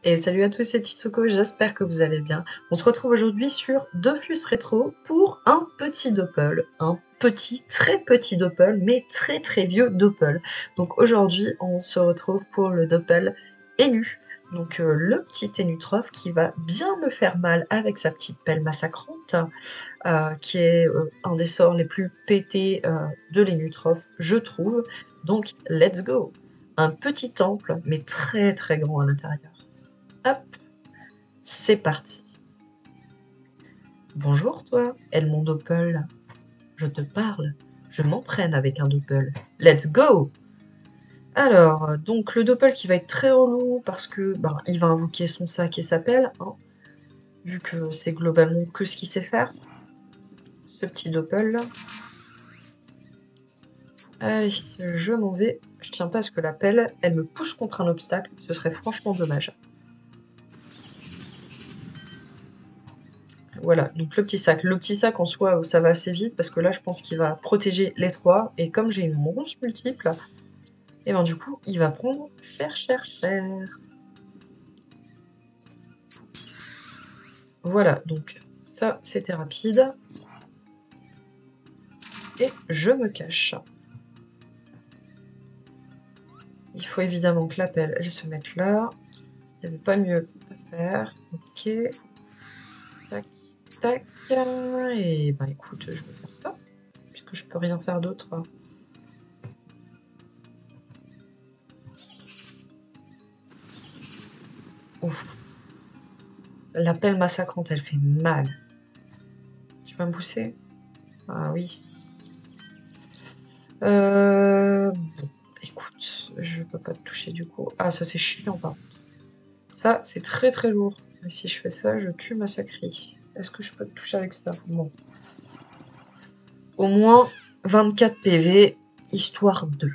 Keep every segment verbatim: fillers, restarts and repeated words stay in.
Et salut à tous, c'est Titsuko, j'espère que vous allez bien. On se retrouve aujourd'hui sur Dofus Retro pour un petit doppel, un petit, très petit doppel, mais très très vieux doppel. Donc aujourd'hui, on se retrouve pour le doppel Enu. Donc euh, le petit Enutroph qui va bien me faire mal avec sa petite pelle massacrante, euh, qui est euh, un des sorts les plus pétés euh, de l'Enutroph, je trouve. Donc let's go. Un petit temple, mais très très grand à l'intérieur. Hop, c'est parti. Bonjour toi, Edmond Doppel. Je te parle, je m'entraîne avec un Doppel. Let's go! Alors, donc le Doppel qui va être très relou parce que ben, il va invoquer son sac et sa pelle, hein, vu que c'est globalement que ce qu'il sait faire. Ce petit Doppel là. Allez, je m'en vais. Je tiens pas à ce que la pelle, elle me pousse contre un obstacle, ce serait franchement dommage. Voilà, donc le petit sac. Le petit sac en soi, ça va assez vite parce que là, je pense qu'il va protéger les trois. Et comme j'ai une ronce multiple, et ben du coup, il va prendre cher, cher, cher. Voilà, donc ça, c'était rapide. Et je me cache. Il faut évidemment que la pelle, elle se mette là. Il n'y avait pas mieux à faire. Ok. Tac, tac. Et ben écoute, je vais faire ça. Puisque je peux rien faire d'autre. Ouf. La pelle massacrante, elle fait mal. Tu vas me pousser? Ah oui. Euh... Bon, écoute, je peux pas te toucher du coup. Ah, ça c'est chiant par contre. Ça, c'est très très lourd. Et si je fais ça, je tue ma sacrie. Est-ce que je peux te toucher avec ça? Bon. Au moins vingt-quatre P V, histoire de.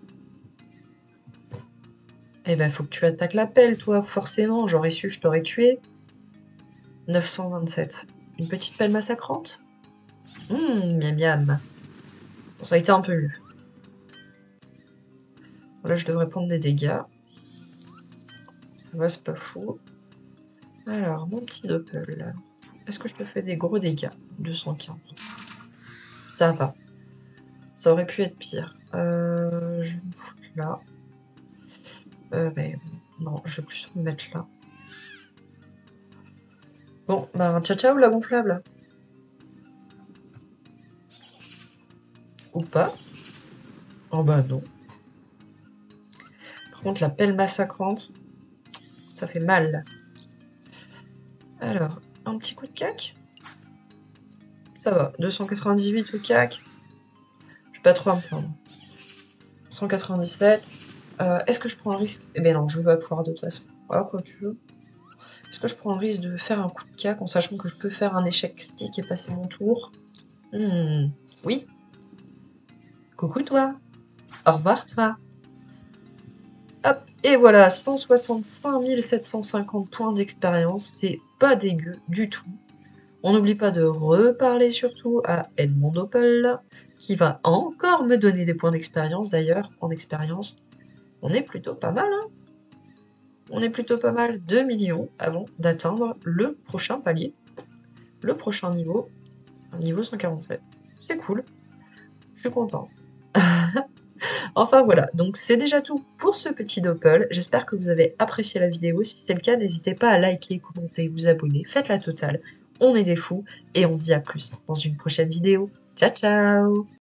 Eh ben, faut que tu attaques la pelle, toi, forcément. J'aurais su, je t'aurais tué. neuf cent vingt-sept. Une petite pelle massacrante? Hum, miam miam. Bon, ça a été un peu mieux. Là, je devrais prendre des dégâts. Ça va, c'est pas fou. Alors, mon petit doppel. Est-ce que je te fais des gros dégâts? deux cent quinze. Ça va. Ça aurait pu être pire. Euh, je vais me foutre là. Euh, ben, non, je vais plus me mettre là. Bon, bah, ciao ciao la gonflable. Ou pas. Oh bah non. Par contre, la pelle massacrante, ça fait mal. Alors, un petit coup de cac. Ça va. deux cent quatre-vingt-dix-huit au cac. Je vais pas trop à me prendre. cent quatre-vingt-dix-sept. Euh, Est-ce que je prends le risque? Eh ben non, je vais pas pouvoir de toute façon. Ah, quoique. Est-ce que je prends le risque de faire un coup de cac en sachant que je peux faire un échec critique et passer mon tour? Hmm, oui. Coucou toi. Au revoir toi. Hop, et voilà, cent soixante-cinq mille sept cent cinquante points d'expérience, c'est pas dégueu du tout. On n'oublie pas de reparler surtout à Edmond Doppel, qui va encore me donner des points d'expérience d'ailleurs, en expérience. On est plutôt pas mal, hein. On est plutôt pas mal, deux millions avant d'atteindre le prochain palier, le prochain niveau, niveau cent quarante-sept. C'est cool, je suis contente. Enfin voilà, donc c'est déjà tout pour ce petit doppel. J'espère que vous avez apprécié la vidéo. Si c'est le cas, n'hésitez pas à liker, commenter, vous abonner. Faites la totale. On est des fous et on se dit à plus dans une prochaine vidéo. Ciao ciao!